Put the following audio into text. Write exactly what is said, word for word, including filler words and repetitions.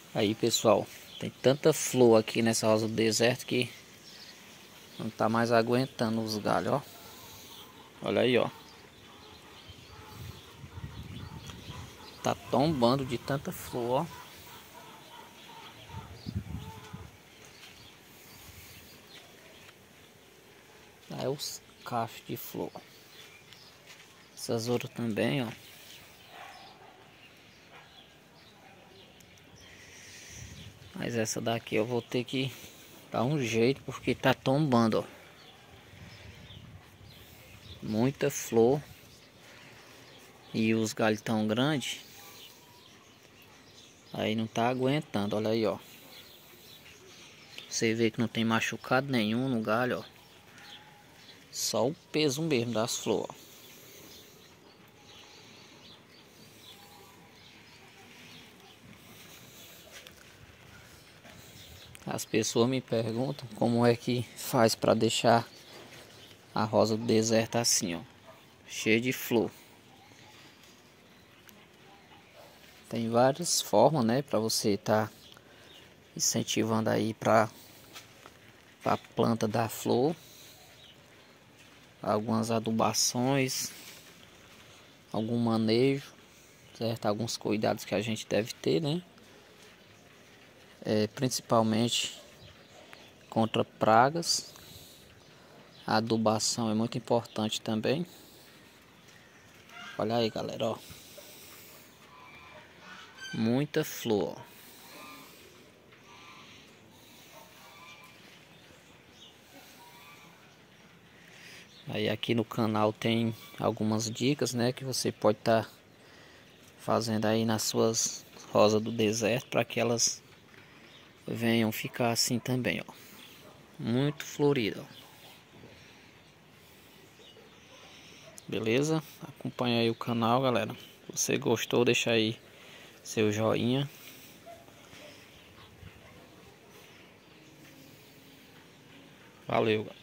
Aí, pessoal, tem tanta flor aqui nessa rosa do deserto que não tá mais aguentando os galhos, ó. Olha aí, ó. Tá tombando de tanta flor, ó. Aí os cachos de flor. Essas outras também, ó. Mas essa daqui eu vou ter que dar um jeito porque tá tombando, ó. Muita flor. E os galhos tão grandes. Aí não tá aguentando, olha aí, ó. Você vê que não tem machucado nenhum no galho, ó. Só o peso mesmo das flores, ó. As pessoas me perguntam como é que faz para deixar a rosa do deserto assim, ó, cheia de flor. Tem várias formas, né, para você estar tá incentivando aí para a planta dar flor. Algumas adubações, algum manejo, certo? Alguns cuidados que a gente deve ter, né? É, principalmente contra pragas. A adubação é muito importante também. Olha aí, galera, ó. Muita flor. Aí aqui no canal tem algumas dicas, né, que você pode estar tá fazendo aí nas suas rosas do deserto para que elas venham ficar assim também, ó. Muito florida, ó. Beleza? Acompanha aí o canal, galera. Se você gostou, deixa aí seu joinha. Valeu, galera.